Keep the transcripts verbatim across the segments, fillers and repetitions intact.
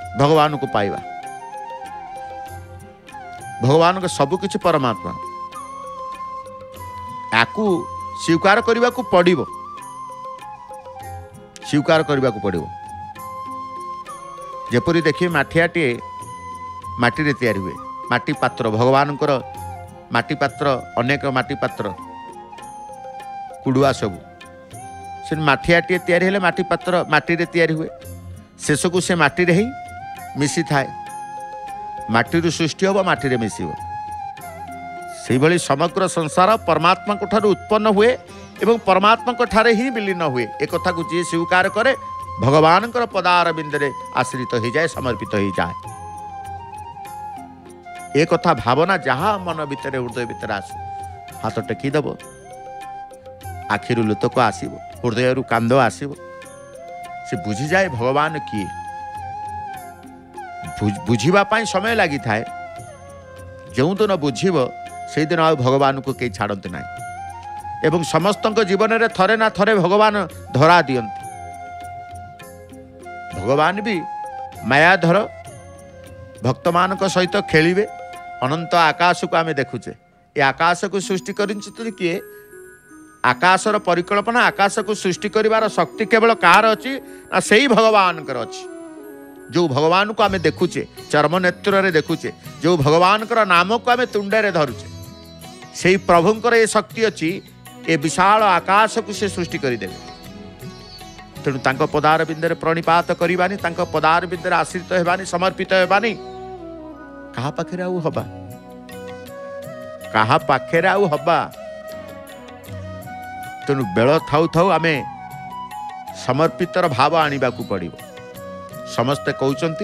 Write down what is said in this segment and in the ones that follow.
भगवान को पाइबा भगवान को सबकिछि परमात्मा याकू स्वीकार करने को पड़ो स्वीकार करने को पड़ो जेपरी देखिए माठियाटे माटी रे तैयारी हुए माटी पात्र भगवान माटी पात्र अनेक माटी पात्र कुड़ुआ सब से माठियाटे तैयारी हेले माटी पात्र माटी रे तैयारी हुए शेष को से माटी रे ही मिसी थाए माटी रू सृष्टि हम माटी रे मिसिबो से भली समग्र संसार परमात्मा को ठारू उत्पन्न हुए एवं परमात्मा को ठारे ही विलीन हुए एक कथा को जी स्वीकार करे भगवान पदार बिंदरे आश्रित हो जाए समर्पित हो जाए एक कथा भावना जहाँ मन भितर हृदय भितर आसु हाथ टेकी दब आखिरु लुतक आसब हृदय रु कांद आसब से बुझी जाए भगवान किए बुझा समय लगी थाए जो दिन बुझब से दिन आ भगवान को कहीं छाड़ते ना एवं समस्त जीवन में थरे ना थरे भगवान धरा दियंती भगवान भी मायाधर भक्त मान सहित खेलिबे अनंत आकाश को आम देखुचे ये आकाश को सृष्टि कर किए आकाशर परिकल्पना आकाश को सृष्टि करिवार शक्ति केवल कार अच्छी ना से ही भगवान कर अच्छी जो भगवान को आम देखुचे चर्म नेत्र रे देखुचे जो भगवान कर नाम को आम तुंडे रे धरुचे से प्रभुंकर ये शक्ति अच्छी ए विशाल आकाश को से सृष्टि करदेवे तेणु तांको पदार बिंदरे प्रणिपात करिबानी तांको पदार बिंदरे आश्रित हेबानी समर्पित हेबानी कहा पाखरे आउ हबा कहा पाखरे आउ हबा तेणु बेल थाउ थाउ आमे समर्पितर भाव आनिबा को पड़िबो समस्ते कहउचंती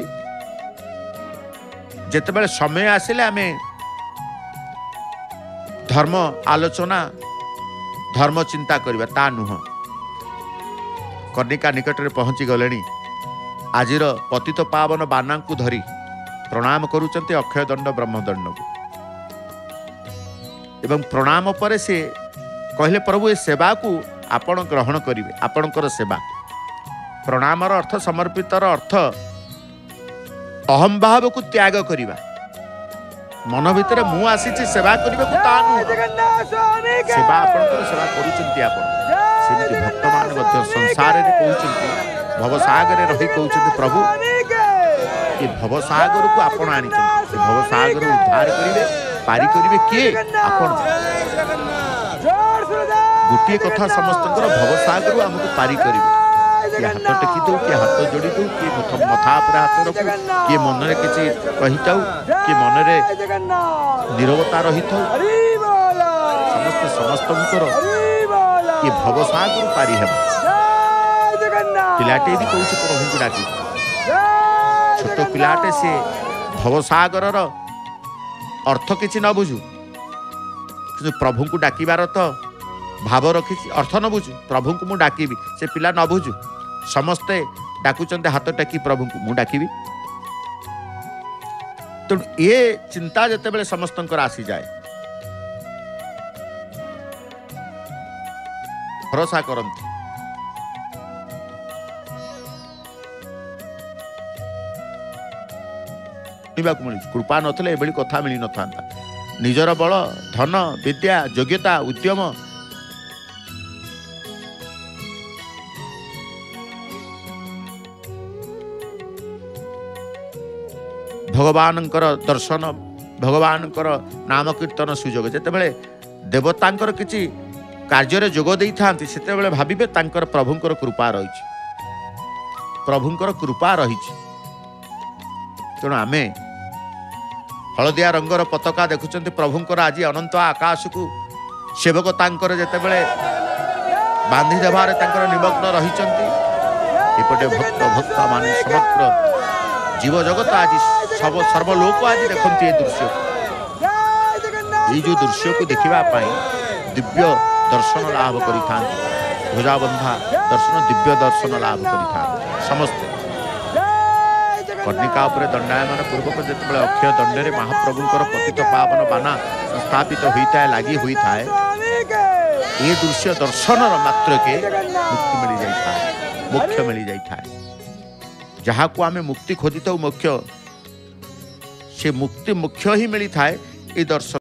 जेतेबेले समय आसिले आमे धर्म आलोचना धर्म चिंता करिबा ता नुह कर्णिका निकट में पहुंची गले आजिर पतित पावन बाना को धरी प्रणाम करुचंती अक्षय दंड ब्रह्मदंड को एवं प्रणाम पर से कहले प्रभु ए सेवा को आपण ग्रहण करिवे आपणकर सेवा प्रणामर अर्थ समर्पितर अर्थ अहम भाव को त्याग करिवा मन भितर मु आसी सेवा करने को ता सेवा आपणकर सेवा करुचंती आपण सेमती भक्त मान संसार कहते भवसागर रही कहते प्रभु ये भवसागर को आपण आनी भवसागर उद्धार करेंगे पारी करेंगे किए आपण गोटे कथा समस्त भवसागर आमको पारी करेंगे किए हाथ टेकी दो किए हाथ जोड़ी दो किए मथा पर हाथ रखू किए मन में किसी कही था किए मन में नीरवता रही था समस्त समस्त ये भवसागर पारी है पिलाटे भी कहूँ प्रभु को डाकी छोट पिलाटे से भवसागर अर्थ किसी न बुझू कि प्रभु को डाकिबार तो भाव रखी अर्थ न बुझू प्रभु को मुझे डाकबी से पिला न बुझू समस्ते डाकुचंते हाथ टेकी प्रभु को मुझे डाकबी तेणु ये चिंता जिते समस्त आसी जाए भरोसा करती कृपा नथिले एभली कथा मिली न था निजर बल धन विद्या योग्यता उद्यम भगवानंकर दर्शन भगवानंकर नाम कीर्तन सुजोग जेतेबेले देवतांकर किछि कार्य जोग दे था से भावे तांकर प्रभुंकर कृपा रही प्रभुंकर कृपा रही तेणु आमे हलदिया रंगर पताका देखुं प्रभुंकर आज अनंत आकाश को सेवक तांकर जेतेबेले बांधी देवारे तांकर निमग्न रही एपटे भक्त भक्त मान समग्र जीव जगत आज सब सर्वलोक आज देखते दृश्य ये जो दृश्य को देखा दिव्य दर्शन लाभ करि ध्वजाबंधा दर्शन दिव्य दर्शन लाभ करि समस्ते कर्णिका उपरे दंडायमान पूर्वक जिते अक्षय दंडे महाप्रभुंकर पतित पावन बाना संस्थापित होता है लगी होता है ये दृश्य दर्शन मात्र के मुक्ति मिल जाता है मोक्ष मिल जाता है जहाँ को आम मुक्ति खोजी तो मोक्ष से मुक्ति मुख्य ही मिली थाए ये दर्शन